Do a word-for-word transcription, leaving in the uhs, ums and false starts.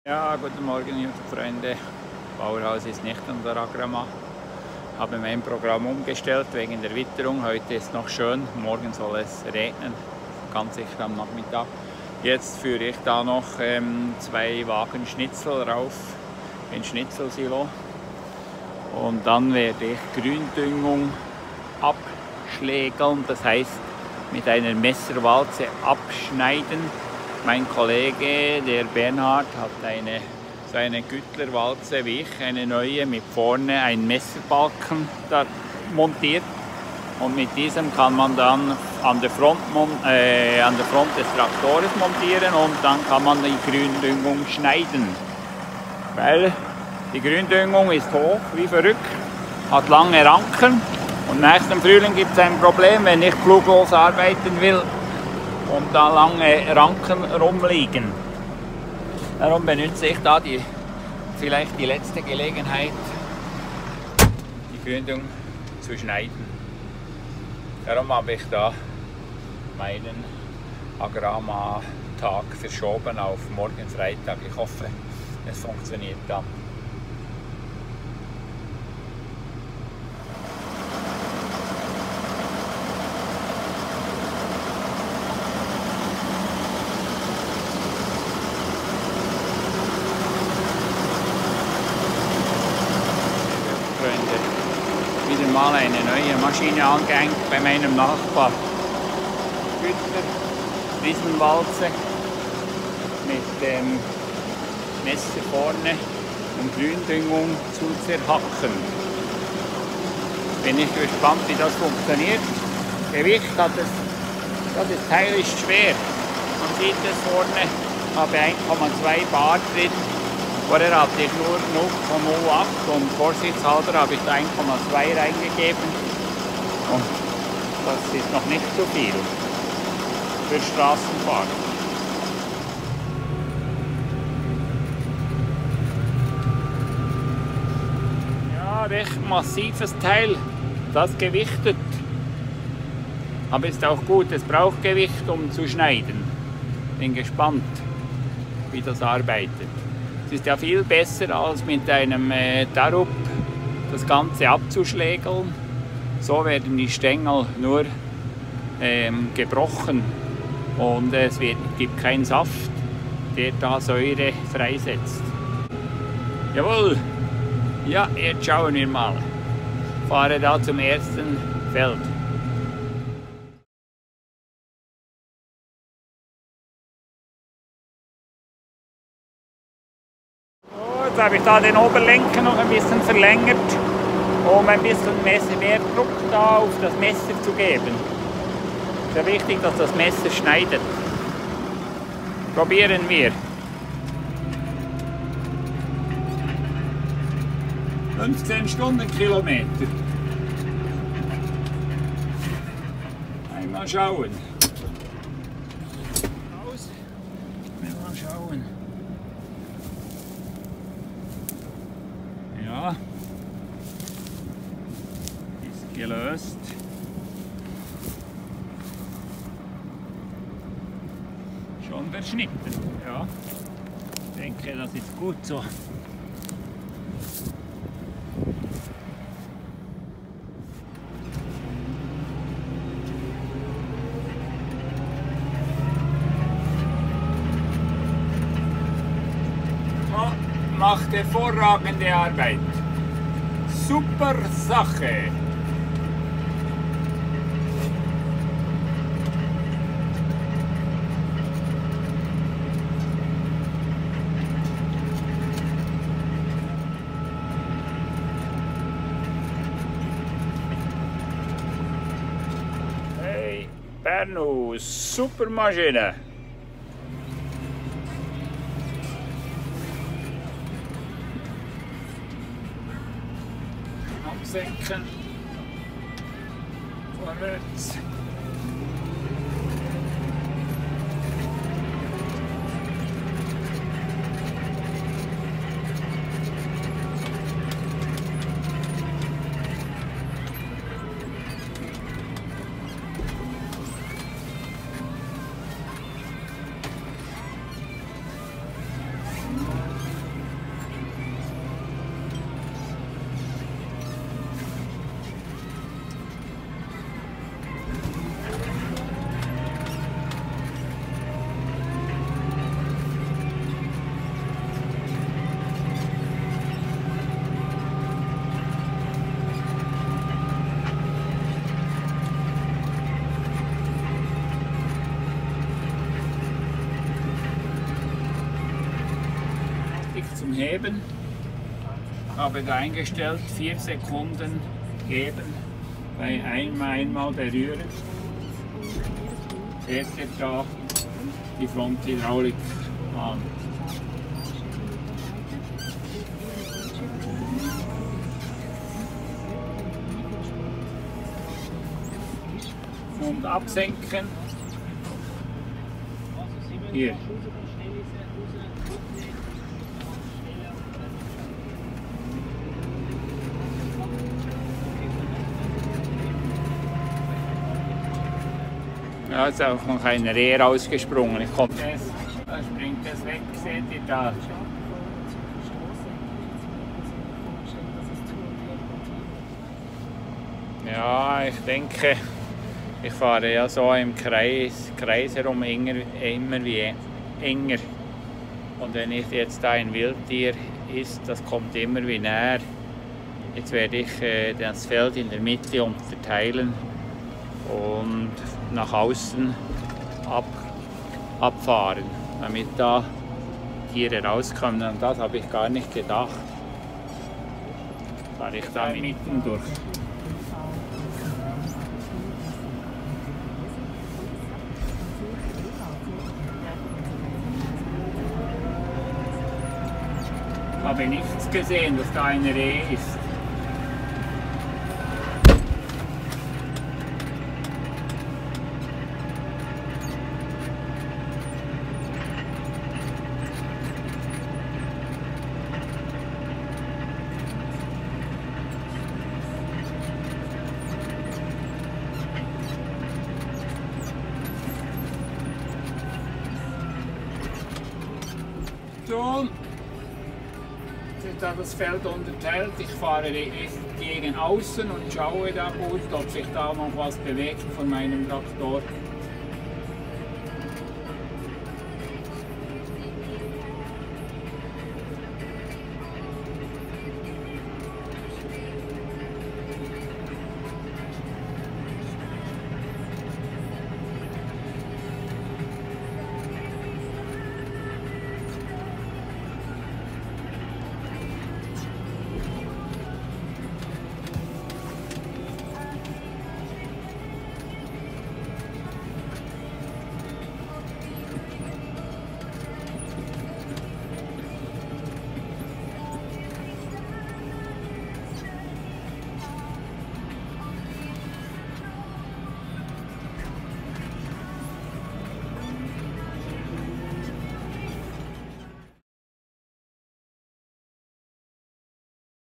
Ja, guten Morgen, YouTube-Freunde. Bauerhaus ist nicht unser Agrama. Ich habe mein Programm umgestellt wegen der Witterung. Heute ist noch schön, morgen soll es regnen, ganz sicher am Nachmittag. Jetzt führe ich da noch ähm, zwei Wagen Schnitzel rauf in Schnitzelsilo. Und dann werde ich Gründüngung abschlägeln, das heißt mit einer Messerwalze abschneiden. Mein Kollege, der Bernhard, hat eine, so eine Güttlerwalze wie ich, eine neue, mit vorne einen Messerbalken da montiert. Und mit diesem kann man dann an der Front, äh, an der Front des Traktors montieren und dann kann man die Gründüngung schneiden. Weil die Gründüngung ist hoch, wie verrückt, hat lange Ranken und nächsten Frühling gibt es ein Problem, wenn ich fluglos arbeiten will und da lange Ranken rumliegen. Darum benutze ich da die, vielleicht die letzte Gelegenheit, die Gründung zu schneiden. Darum habe ich da meinen Agrama-Tag verschoben auf morgen Freitag. Ich hoffe, es funktioniert dann. Wieder mal eine neue Maschine angehängt bei meinem Nachbar. Gütter, Riesenwalze mit dem Messer vorne, um Gründüngung zu zerhacken. Bin ich gespannt, wie das funktioniert. Gewicht hat es, das Teil ist schwer. Man sieht es vorne, habe eins Komma zwei Bar drin. Vorher hatte ich nur null Komma null acht und vorsichtshalber habe ich da eins Komma zwei reingegeben. Und das ist noch nicht so viel für Straßenfahrer. Ja, recht massives Teil, das gewichtet. Aber ist auch gut, es braucht Gewicht, um zu schneiden. Bin gespannt, wie das arbeitet. Es ist ja viel besser als mit einem äh, Darup das Ganze abzuschlägeln. So werden die Stängel nur ähm, gebrochen und es wird, gibt keinen Saft, der da Säure freisetzt. Jawohl, ja, jetzt schauen wir mal. Ich fahre da zum ersten Feld. Jetzt habe ich da den Oberlenker noch ein bisschen verlängert, um ein bisschen mehr Druck da auf das Messer zu geben. Es ist ja wichtig, dass das Messer schneidet. Probieren wir. fünfzehn Stundenkilometer. Einmal schauen. Aus. Mal schauen. Ja, ist gelöst. Schon verschnitten, ja. Ich denke, das ist gut so. Macht hervorragende Arbeit. Super Sache. Hey, Berno, super Maschine. Absenken. Vorwärts. fertig zum Heben. Habe da eingestellt, vier Sekunden heben, bei einmal, einmal berühren. Fährt er da die Fronthydraulik an. Und absenken. Hier. Da ist auch noch ein Reh rausgesprungen. Ich komme das, da springt das weg, seht ihr da. Ja, ich denke, ich fahre ja so im Kreis, Kreis herum enger, immer wie enger. Und wenn ich jetzt da ein Wildtier ist, das kommt immer wie näher. Jetzt werde ich äh, das Feld in der Mitte unterteilen und nach außen ab, abfahren, damit da Tiere rauskommen. Und das habe ich gar nicht gedacht. Fahre ich da mitten durch. Ich habe nichts gesehen, dass da ein Reh ist. So, jetzt da das Feld unterteilt. Ich fahre gegen außen und schaue da gut, ob sich da noch was bewegt von meinem Traktor.